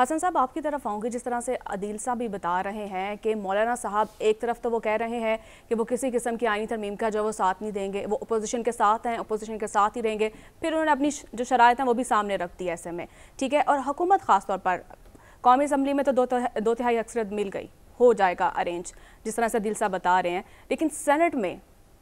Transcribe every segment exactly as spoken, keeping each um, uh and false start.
حسن صاحب آپ کی طرف آؤں گی. جس طرح سے عدیل صاحب بھی بتا رہے ہیں کہ مولانا صاحب ایک طرف تو وہ کہہ رہے ہیں کہ وہ کسی قسم کی آئینی ترمیم کا جو وہ ساتھ نہیں دیں گے, وہ اپوزیشن کے ساتھ ہیں, اپوزیشن کے ساتھ ہی رہیں گے, پھر انہوں نے اپنی جو شرائط ہیں وہ بھی سامنے رکھ دی ایسے میں, ٹھیک ہے. اور حکومت خاص طور پر قومی اسمبلی میں تو دو تہائی اکثریت مل گئی, ہو جائے گا ارینج جس طرح سے عدیل صاحب بتا رہے ہیں, لیکن سینٹ میں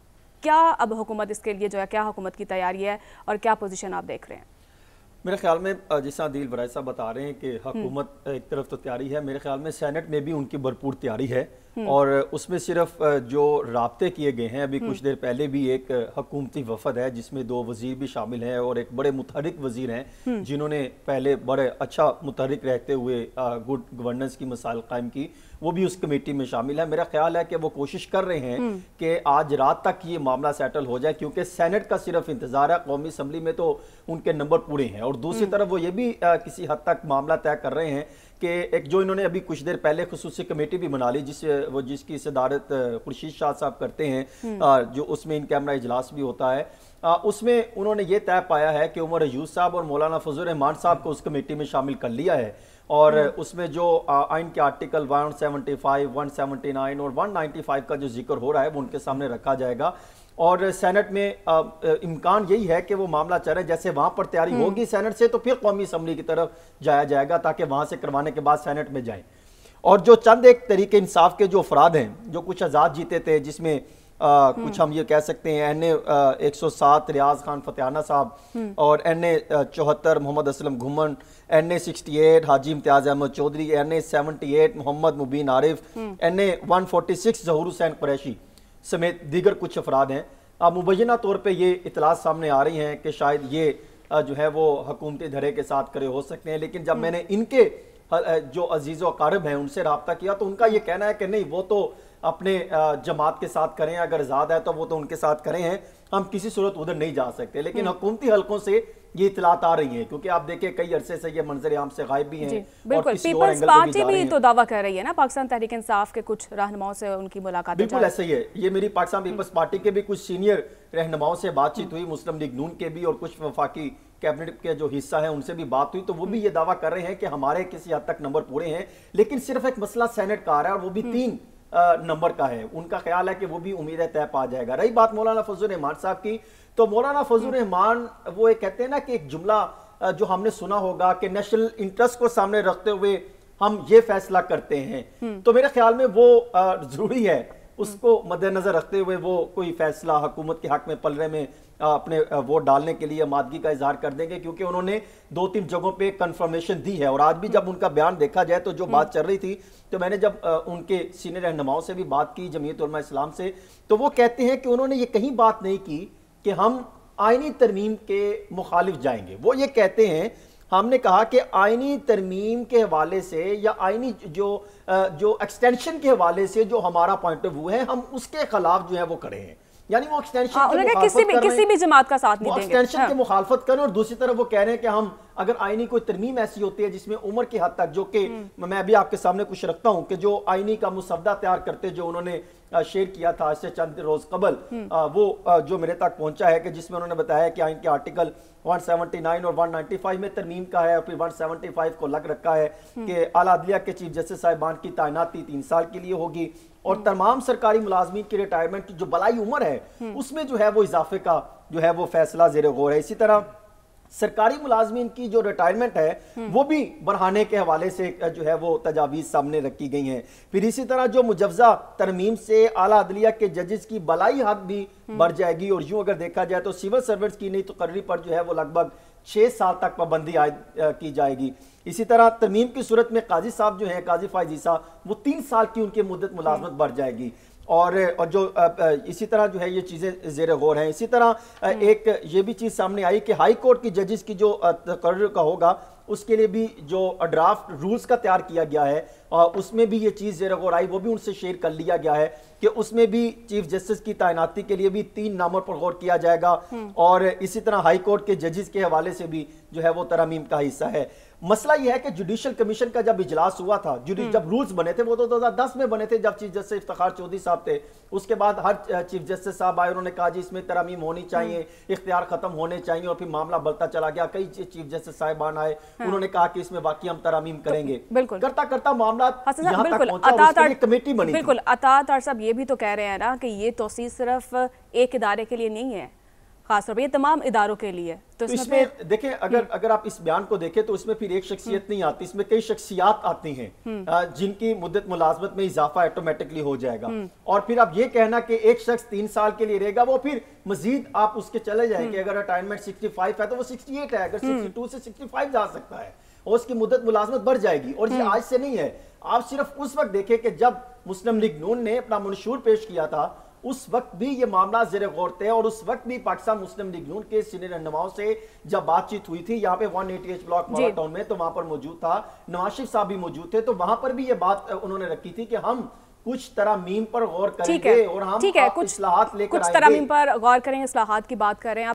کیا اب حکومت اس کے لیے جو ہے کیا حکومت کی تیاری ہے اور کیا پوزیشن آپ دیکھ رہے ہیں؟ میرے خیال میں جس طرح عدیل برائے صاحب بتا رہے ہیں کہ حکومت ایک طرف تو تیاری ہے, میرے خیال میں سینٹ میں بھی ان کی بھرپور تیاری ہے, اور اس میں صرف جو رابطے کیے گئے ہیں, ابھی کچھ دیر پہلے بھی ایک حکومتی وفد ہے جس میں دو وزیر بھی شامل ہیں اور ایک بڑے متحرک وزیر ہیں جنہوں نے پہلے بڑے اچھا متحرک رہتے ہوئے گڈ گورننس کی مسائل قائم کی, وہ بھی اس کمیٹی میں شامل ہے. میرا خیال ہے کہ وہ کوشش کر رہے ہیں کہ آج رات تک یہ معاملہ سیٹل ہو جائے, کیونکہ سینٹ کا صرف انتظار ہے, قومی اسمبلی میں تو ان کے نمبر پورے ہیں. اور دوسری طرف وہ یہ بھی کسی حد تک معاملہ طے کر رہے ہیں کہ ایک جو انہوں نے ابھی کچھ دیر پہلے خصوصی کمیٹی بھی بنا لی جس وہ جس کی صدارت خورشید شاہ صاحب کرتے ہیں, جو اس میں ان کیمرہ اجلاس بھی ہوتا ہے, اس میں انہوں نے یہ طے پایا ہے کہ عمر ایوب صاحب اور مولانا فضل الرحمان صاحب کو اس کمیٹی میں شامل کر لیا ہے, اور اس میں جو آئین کے آرٹیکل ایک سو پچہتر, ایک سو ستر اور ایک سو پچانوے کا جو ذکر ہو رہا ہے وہ ان کے سامنے رکھا جائے گا. اور سینٹ میں امکان یہی ہے کہ وہ معاملہ چل رہا ہے, جیسے وہاں پر تیاری ہوگی سینٹ سے تو پھر قومی اسمبلی کی طرف جایا جائے گا تاکہ وہاں سے کروانے کے بعد سینٹ میں جائیں. اور جو چند ایک طریقے انصاف کے جو افراد ہیں جو کچھ آزاد جیتے تھے, جس میں کچھ ہم یہ کہہ سکتے ہیں این اے ایک سو سات ریاض خان فتحانہ صاحب, اور این اے چوہتر Muhammad Aslam Ghumman, N A sixty eight Haji Imtiaz Ahmed Chaudhry, N A seventy eight Muhammad Mubeen Arif, N A one forty six Zahoor Hussain Qureshi سمیت دیگر کچھ افراد ہیں. اب مبینہ طور پہ یہ اطلاعات سامنے آ رہی ہیں کہ شاید یہ جو ہے وہ حکومتی دھرے کے ساتھ کھڑے ہو سکتے ہیں, لیکن جب میں نے ان کے جو عزیز و اقارب ہیں ان سے رابطہ کیا تو ان کا یہ کہنا ہے کہ نہیں, وہ تو اپنے جماعت کے ساتھ کریں, اگر آزاد ہے تو وہ تو ان کے ساتھ کریں ہیں, ہم کسی صورت ادھر نہیں جا سکتے. لیکن حکومتی حلقوں سے یہ اطلاعات آ رہی ہیں, کیونکہ آپ دیکھیں کئی عرصے سے یہ منظر عام سے غائب بھی ہیں. بالکل, پیپلز پارٹی بھی تو دعویٰ کر رہی ہے نا, پاکستان تحریک انصاف کے کچھ رہنماؤں سے ان کی ملاقات. بالکل ایسا ہی ہے, یہ میری پاکستان پیپلز پارٹی کے بھی کچھ سینئر رہنماؤں سے بات چیت ہوئی, مسلم لیگ نون کے بھی اور کچھ وفاقی کیبنٹ کے جو حصہ ہیں ان سے بھی بات ہوئی, تو وہ بھی یہ دعویٰ کر رہے ہیں کہ ہمارے کسی حد تک نمبر پورے ہیں, لیکن صرف ایک مسئلہ سینٹ کا آ رہا ہے اور وہ بھی تین نمبر کا ہے. ان کا خیال ہے کہ وہ بھی امید ہے طے پا جائے گا. رہی بات مولانا فضل الرحمان صاحب کی, تو مولانا فضل الرحمان وہ ایک کہتے ہیں نا کہ ایک جملہ جو ہم نے سنا ہوگا کہ نیشنل انٹرسٹ کو سامنے رکھتے ہوئے ہم یہ فیصلہ کرتے ہیں, تو میرے خیال میں وہ ضروری ہے اس کو مد نظر رکھتے ہوئے وہ کوئی فیصلہ حکومت کے حق میں پلڑے میں اپنے ووٹ ڈالنے کے لیے آمادگی کا اظہار کر دیں گے, کیونکہ انہوں نے دو تین جگہوں پہ کنفرمیشن دی ہے. اور آج بھی جب ان کا بیان دیکھا جائے تو جو بات چل رہی تھی, تو میں نے جب ان کے سینئر رہنماؤں سے بھی بات کی, جمعیت علماء اسلام سے, تو وہ کہتے ہیں کہ انہوں نے یہ کہیں بات نہیں کی کہ ہم آئینی ترمیم کے مخالف جائیں گے. وہ یہ کہتے ہیں ہم نے کہا کہ آئینی ترمیم کے حوالے سے یا آئینی جو جو ایکسٹینشن کے حوالے سے جو ہمارا پوائنٹ آف ویو ہے ہم اس کے خلاف جو ہے وہ کھڑے ہیں. یعنی وہ ایکسٹینشن کی مخالفت کر رہے ہیں, کسی بھی جماعت کا ساتھ نہیں دیں گے, ایکسٹینشن کی مخالفت کریں, اور دوسری طرف وہ کہہ رہے ہیں کہ ہم اگر آئینی کوئی ترمیم ایسی ہوتی ہے جس میں عمر کی حد تک, جو کہ میں ابھی آپ کے سامنے کچھ رکھتا ہوں کہ جو آئینی کا مسودہ تیار کرتے جو انہوں نے شیئر کیا تھا اس سے چند روز قبل, وہ جو میرے تک پہنچا ہے کہ جس میں انہوں نے بتایا ہے کہ آئین کے آرٹیکل ایک سو ستر اور ایک سو پچانوے میں ترمیم کا ہے, اور پھر ایک سو پچہتر کو لگ رکھا ہے کہ اعلیٰ عدلیہ کے چیف جسٹس صاحبان کی تعیناتی تین سال کے لیے ہوگی, اور تمام سرکاری ملازمین کی ریٹائرمنٹ کی جو بلائی عمر ہے اس میں جو ہے وہ اضافے کا جو ہے وہ فیصلہ زیر غور ہے. اسی طرح سرکاری ملازمین کی جو ریٹائرمنٹ ہے وہ بھی بڑھانے کے حوالے سے جو ہے وہ تجاویز سامنے رکھی گئی ہیں. پھر اسی طرح جو مجوزہ ترمیم سے اعلیٰ عدلیہ کے ججز کی بلائی حد بھی بڑھ جائے گی, اور یوں اگر دیکھا جائے تو سول سرونٹس کی نئی تقرری پر جو ہے وہ لگ بھگ چھ سال تک پابندی عائد کی جائے گی. اسی طرح ترمیم کی صورت میں قاضی صاحب جو ہیں, قاضی فائز عیسیٰ, وہ تین سال کی ان کی مدت ملازمت بڑھ جائے گی. اور جو اسی طرح جو ہے یہ چیزیں زیر غور ہیں. اسی طرح ایک یہ بھی چیز سامنے آئی کہ ہائی کورٹ کی ججز کی جو تقرر کا ہوگا اس کے لیے بھی جو ڈرافٹ رولز کا تیار کیا گیا ہے اس میں بھی یہ چیز زیر غور آئی, وہ بھی ان سے شیئر کر لیا گیا ہے کہ اس میں بھی چیف جسٹس کی تعیناتی کے لیے بھی تین ناموں پر غور کیا جائے گا, اور اسی طرح ہائی کورٹ کے ججز کے حوالے سے بھی جو ہے وہ ترامیم کا حصہ ہے. مسئلہ یہ ہے کہ جوڈیشل کمیشن کا جب اجلاس ہوا تھا، جب رولز بنے تھے وہ تو دو ہزار دس میں بنے تھے جب چیف جسٹس افتخار چودھری صاحب تھے، اس کے بعد ہر چیف جسٹس صاحب آئے، انہوں نے کہا جی اس میں ترامیم ہونی چاہیے، اختیار ختم ہونے چاہیے، اور پھر معاملہ بڑھتا چلا گیا، کئی چیف جسٹس صاحبان آئے، انہوں نے کہا کہ اس میں واقعی ہم ترامیم کریں گے، کرتا کرتا معاملات یہاں تک پہنچا اور اس کے لیے کمیٹی بنی تھی۔ بالکل، عطا طاہر صاحب یہ بھی تو کہہ رہے ہیں نا کہ یہ توسیع صرف ایک ادارے کے لیے نہیں ہے، خاص طور پر یہ تمام اداروں کے لیے، تو اس میں دیکھیں اگر اگر آپ اس بیان کو دیکھیں تو اس میں پھر ایک شخصیت نہیں آتی، اس میں کئی شخصیات آتی ہیں جن کی مدت ملازمت میں اضافہ آٹومیٹکلی ہو جائے گا، اور پھر اب یہ کہنا کہ ایک شخص تین سال کے لیے رہے گا، وہ پھر مزید آپ اس کے چلے جائیں کہ اگر ریٹائرمنٹ سکسٹی فائیو ہے تو وہ سکسٹی ایٹ ہے، اگر سکسٹی ٹو سے سکسٹی فائیو جا سکتا ہے، اور اس کی مدت ملازمت بڑھ جائے گی، اور یہ آج سے نہیں ہے۔ آپ صرف اس وقت دیکھیں کہ جب مسلم لیگ نون نے اپنا منشور پیش کیا تھا، اس وقت بھی یہ معاملہ زیر غور تھے، اور اس وقت بھی پاکستان مسلم لیگ نون کے سینئر رہنماؤں سے جب بات چیت ہوئی تھی یہاں پہ one eighty H block model town میں، تو وہاں پر موجود تھا نواز شریف صاحب بھی موجود تھے، تو وہاں پر بھی یہ بات انہوں نے رکھی تھی کہ ہم کچھ ترامیم پر غور کریں گے اور ہم اصلاحات لے کر آئیں گے، کچھ ترامیم پر غور کریں، اصلاحات کی بات کریں۔